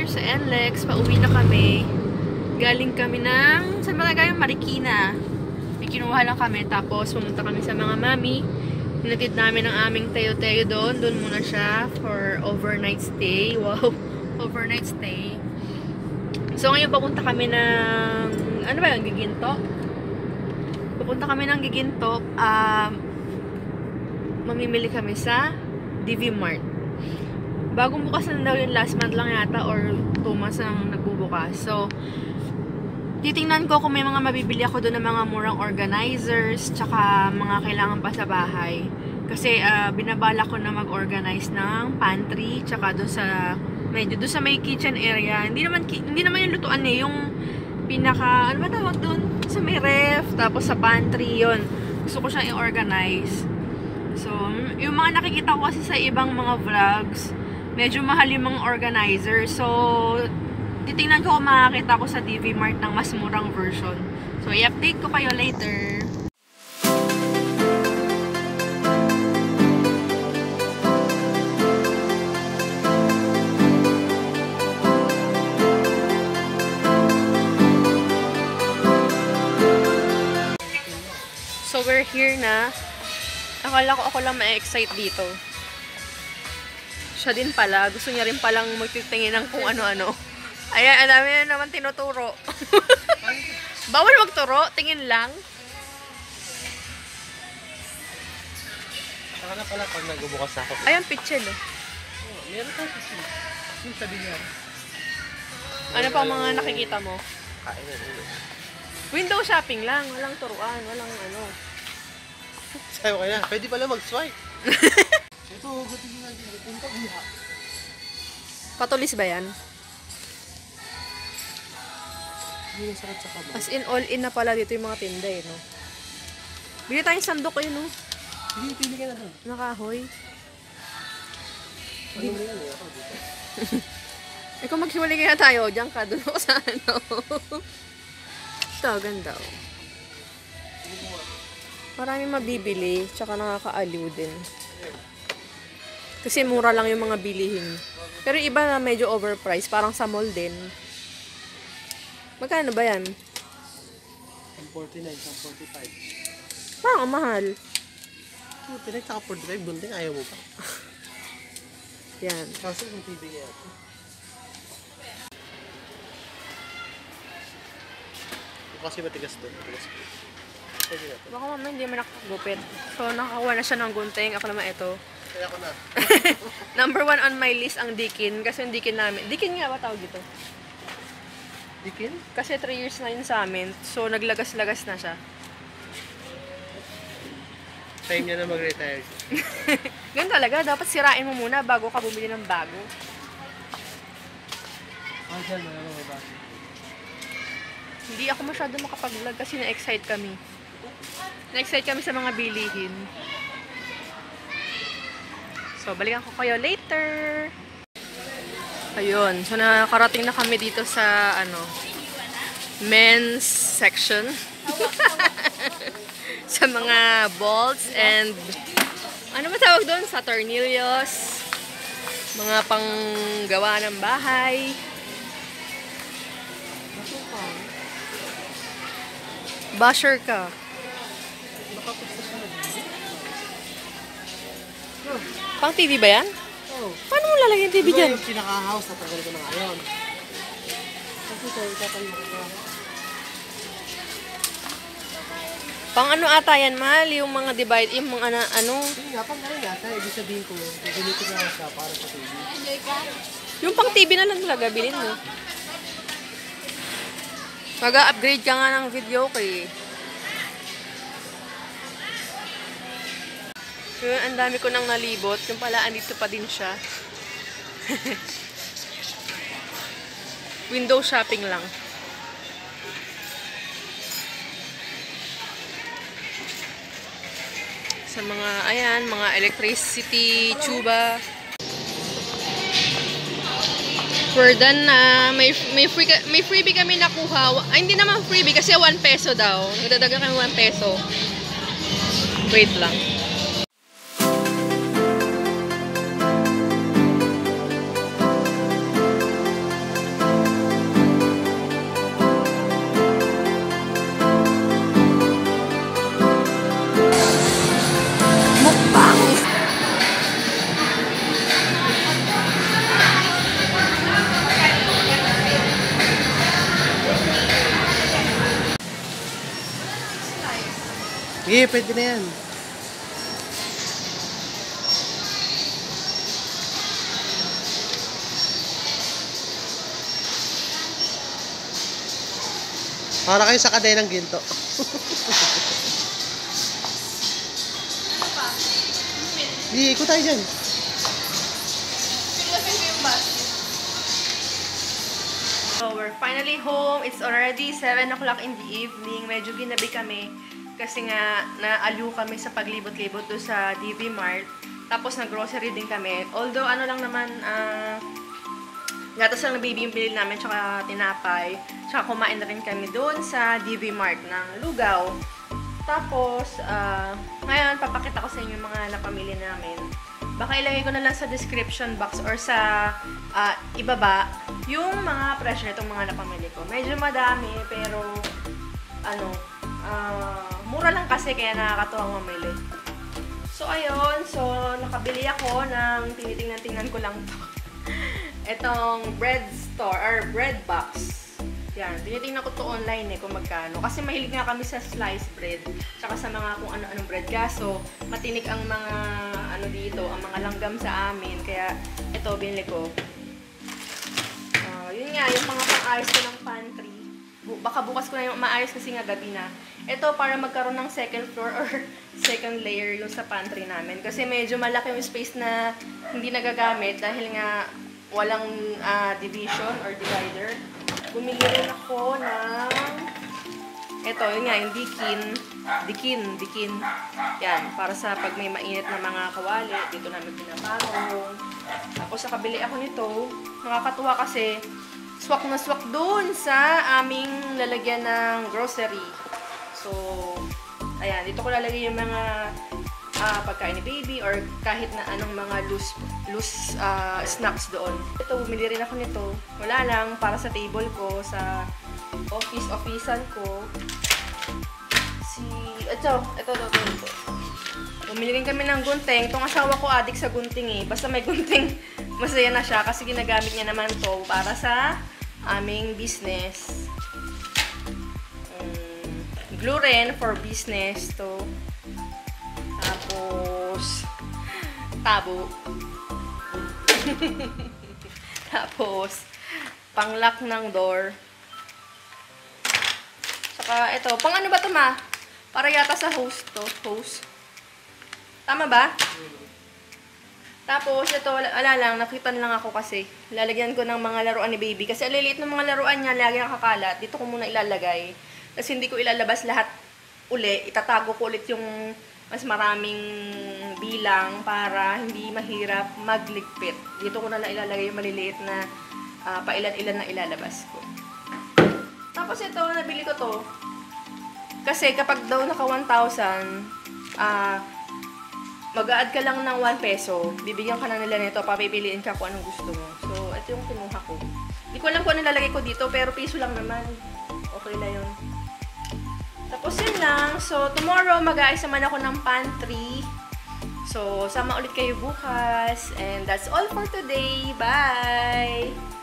sa NLEX. Pauwi na kami. Galing kami ng, saan ba tayo? Marikina. May kinuha lang kami. Tapos pumunta kami sa mga mami. Hinatid namin ang aming Teo-Teo doon. Doon muna siya for overnight stay. Wow! Overnight stay. So ngayon papunta kami ng, ano ba yun? Giginto? Papunta kami ng Giginto. Mamimili kami sa DV Mart. Bagong bukas na daw yun, last month lang yata or 2 months ang nagbubukas. So, titingnan ko kung may mga mabibili ako doon ng mga murang organizers, tsaka mga kailangan pa sa bahay. Kasi binabala ko na mag-organize ng pantry, tsaka doon sa medyo doon sa may kitchen area. Hindi naman yung lutuan eh, yung pinaka, ano ba tawag doon? Sa may ref, tapos sa pantry, yon. Gusto ko siyang i-organize. So, yung mga nakikita ko kasi sa ibang mga vlogs, medyo mahal yung mga organizer. So, titingnan ko kung makakita ko sa DV Mart ng mas murang version. So, i-update ko kayo later. So, we're here na. Akala ko ako lang ma-excite dito. Siya din pala. Gusto niya rin palang magtitingin ng kung ano-ano. Ayan, ang dami na naman tinuturo. Bawal magturo, tingin lang. Saka na pala pag nagbubukas ako. Ayan, pitchel oh. Oh, meron kang pitchel. Yung sabi niya. Ano pa mga nakikita mo? Kain na ulo. Window shopping lang. Walang turuan. Walang ano. Sabi ko kaya, pwede pala mag-swipe. Ito, gutin nyo natin. Punta buha. Patulis ba yan? Hindi na sakit sa kamay. As in, all in na pala dito yung mga tinda eh, no? Bili tayong sandok eh, no? Hindi, pili ka na doon. Nakahoy. Ano mo yan eh? Ako dito. Eh kung maghiwalay kaya tayo, diyan ka, doon ako sa ano. Ito, ganda oh. Maraming mabibili, tsaka nakakaaliw din. Kasi mura lang yung mga bilihin. Pero iba na medyo overpriced, parang sa mall din. Magkano ba yan? 49, 45. Parang ang mahal. 49, saka 45, bunting, ayaw mo pa. Yan. Kaso yung TV niya. Kasi matigas doon. Matigas doon. Pwede na ito. Baka mamaya hindi mo nakagupit. So, nakakuha na siya ng gunting. Ako naman ito. Kaya ako na. Number 1 on my list ang Dikin. Kasi yung Dikin namin. Dikin nga ba tawag dito? Dikin? Kasi 3 years na yun sa amin. So, naglagas-lagas na siya. Time niya na mag-retire. Ganun talaga. Dapat sirain mo muna bago ka bumili ng bago. Dyan, wala mo may bago. Hindi ako masyado makapag-vlog kasi na-excite kami. Na-excite kami sa mga bilihin. So, balikan ko kayo later. Ayun. So, nakarating na kami dito sa, men's section. Sa mga bolts and, ano ba tawag doon? Sa tornillos. Mga panggawa ng bahay. Basher ka. Pang TV ba yan? Oo. Paano mo lalagyan TV dyan? Yung pinaka-house na tagal ko na ngayon. Kasi ito, itatanong ko na. Pang ano ata yan, mahal? Yung mga divide, yung mga ano? Hindi nga, pag ngayon yata, ibig sabihin ko, ganito na siya para sa TV. Yung pang TV na lang talaga, bilhin mo. Mag-upgrade ka nga ng video kay. Yun, ang dami ko nang nalibot. Yung pala, andito pa din siya. Window shopping lang. Sa mga, ayan, mga electricity, tuba. For done na, may freebie kami nakuha. Ay, hindi naman freebie kasi 1 peso daw. Nagdadaga kami 1 peso. Wait lang. Sige, pwede na yan. Para kayo sa kadenang ginto. Hindi, ikot tayo dyan. So, we're finally home. It's already 7 o'clock in the evening. Medyo ginabi kami kasi nga naaliw kami sa paglibot-libot doon sa DV Mart. Tapos nag-grocery din kami. Although ano lang naman, gatas lang na baby yung bilhin namin, tsaka tinapay. Tsaka kumain na rin kami doon sa DV Mart ng Lugaw. Tapos, ngayon papakita ko sa inyo yung mga napamili namin. Baka ilagay ko na lang sa description box or sa ibaba yung mga presyo nitong mga napamili ko. Medyo madami pero mura lang kasi kaya nakakatuwang mamili. So ayun, nakabili ako ng tinitingnan ko lang to. Itong bread store or bread box. Yan, tinitingnan ko to online kung magkano. Kasi mahilig nga kami sa sliced bread. Tsaka sa mga kung ano-anong bread. Kaso, matinik ang mga dito, ang mga langgam sa amin. Kaya, ito, binili ko. Yun nga, yung mga pang-ayos ko ng pantry. Baka bukas ko na yung maayos kasi nga gabi na. Ito, para magkaroon ng second floor or second layer yung sa pantry namin. Kasi medyo malaki yung space na hindi nagagamit dahil nga walang division or divider. Bumili rin ako ng ito, yun nga, yung dikin. Yan, para sa pag may mainit na mga kawali, dito namin pinapatong. Tapos nakabili ako nito. Nakakatuwa kasi swak na swak doon sa aming lalagyan ng grocery. So, ayan, dito ko lalagay yung mga pagkain ni baby or kahit na anong mga loose snacks doon. Ito, bumili rin ako nito. Wala lang, para sa table ko, sa office-officean ko. Ito. Bumili rin kami ng gunting. Itong asawa ko adik sa gunting Basta may gunting, masaya na siya kasi ginagamit niya naman to para sa aming business. Glue rin for business to. Tapos, tabo. Tapos, pang-lock ng door. Saka, ito. Pang ano ba ito, ma? Para yata sa hose to. Hose. Tama ba? Tapos, ito, wala lang. Nakita lang ako kasi. Lalagyan ko ng mga laruan ni baby. Kasi aliliit ng mga laruan niya, lagi nakakalat. Dito ko muna ilalagay. Kasi hindi ko ilalabas lahat uli. Itatago ko ulit yung mas maraming bilang para hindi mahirap magligpit. Dito ko na ilalagay yung maliliit na pailan-ilan na ilalabas ko. Tapos ito, nabili ko to. Kasi kapag daw naka 1,000, mag-a-add ka lang ng 1 peso. Bibigyan ka na nila nito, papipiliin ka kung anong gusto mo. So, ito yung kinuha ko. Hindi ko alam kung ano nilalagay ko dito, pero piso lang naman. Okay na yun. Tapos yun lang. So, tomorrow, mag-aayos naman ako ng pantry. So, sama ulit kayo bukas. And that's all for today. Bye!